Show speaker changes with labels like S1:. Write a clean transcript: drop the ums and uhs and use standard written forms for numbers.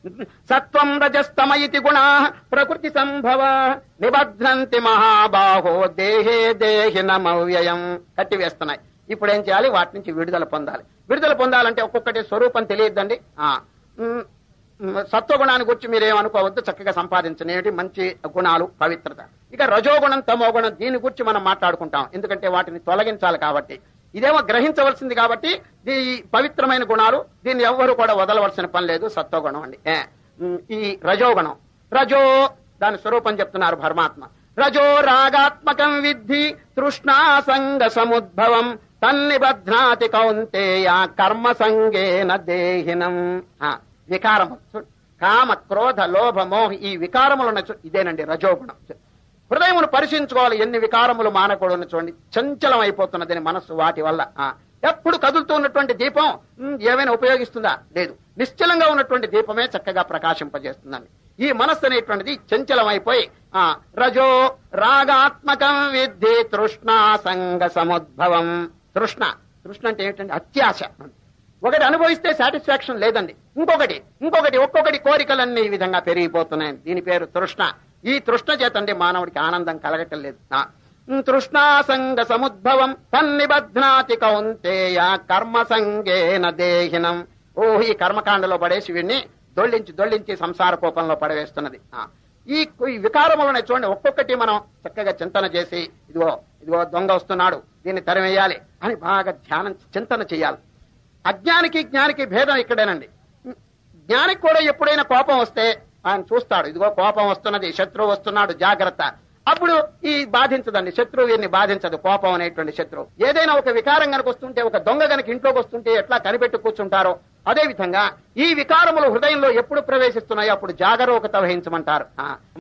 S1: సత్వం రజస్తమయితి గుణా ప్రకృతి సంభవ నిబధ్నంతి మహాబాహో దేహే దేహినమవ్యయం. కట్టివేస్తున్నాయి. ఇప్పుడు ఏం చేయాలి? వాటి నుంచి విడుదల పొందాలి. విడుదల పొందాలంటే ఒక్కొక్కటి స్వరూపం తెలియద్దండి. సత్వగుణాన్ని గురించి మీరేమనుకోవద్దు, చక్కగా సంపాదించనేటి మంచి గుణాలు, పవిత్రత. ఇక రజోగుణం, తమోగుణం, దీని గురించి మనం మాట్లాడుకుంటాం. ఎందుకంటే వాటిని తొలగించాలి కాబట్టి. ఇదేమో గ్రహించవలసింది కాబట్టి ఈ పవిత్రమైన గుణాలు, దీన్ని ఎవ్వరూ కూడా వదలవలసిన పని లేదు. సత్వగుణం అండి. ఈ రజోగుణం, రజో దాని స్వరూపం చెప్తున్నారు పరమాత్మ. రజో రాగాత్మకం విద్ధి తృష్ణాసంగ సముద్భవం తన్నిబధ్నాతి కౌంతేయ కర్మ సంగేన దేహినం. వికారము, కామ క్రోధ లోభ మోహ, ఈ వికారములు ఇదేనండి రజోగుణం. హృదయమును పరిశీలించుకోవాలి. ఎన్ని వికారములు మానకూడని చూడండి. చంచలం అయిపోతున్నదని మనస్సు వాటి వల్ల. ఎప్పుడు కదులుతూ ఉన్నటువంటి దీపం ఏమైనా ఉపయోగిస్తుందా? లేదు. నిశ్చలంగా ఉన్నటువంటి దీపమే చక్కగా ప్రకాశింపజేస్తుందండి. ఈ మనస్సు అనేటువంటిది చంచలం అయిపోయి రజో రాగాత్మకం విద్ధి తృష్ణాసంగ సముద్భవం. తృష్ణ అంటే ఏమిటండి? అత్యాశ. ఒకటి అనుభవిస్తే సాటిస్ఫాక్షన్ లేదండి. ఇంకొకటి ఒక్కొక్కటి కోరికలన్నీ ఈ విధంగా పెరిగిపోతున్నాయి. దీని పేరు తృష్ణ. ఈ తృష్ణ చేతండి మానవుడికి ఆనందం కలగటం లేదు. తృష్ణాసంగ సముద్భవం తన్నిబధ్నాతి కౌంతేయ కర్మ సంగేన దేహినం. ఈ కర్మకాండలో పడేసి వీడిని దొల్లించి సంసార కోపంలో పడవేస్తున్నది. ఈ వికారములనే చూడండి. ఒక్కొక్కటి మనం చక్కగా చింతన చేసి ఇదిగో దొంగ వస్తున్నాడు, దీన్ని తరిమేయాలి అని బాగా చింతన చేయాలి. అజ్ఞానికి జ్ఞానికి భేదం ఇక్కడేనండి. జ్ఞానికి కూడా ఎప్పుడైనా కోపం వస్తే ఆయన చూస్తాడు, ఇదిగో కోపం వస్తున్నది, శత్రువు వస్తున్నాడు, జాగ్రత్త. అప్పుడు ఈ బాధించదండి. శత్రువు వీరిని బాధించదు. కోపం అనేటువంటి శత్రువు. ఏదైనా ఒక వికారం కనుక వస్తుంటే, ఒక దొంగ కనుక ఇంట్లోకి వస్తుంటే ఎట్లా కనిపెట్టి కూర్చుంటారో అదే విధంగా ఈ వికారములు హృదయంలో ఎప్పుడు ప్రవేశిస్తున్నాయో అప్పుడు జాగరూకత వహించమంటారు.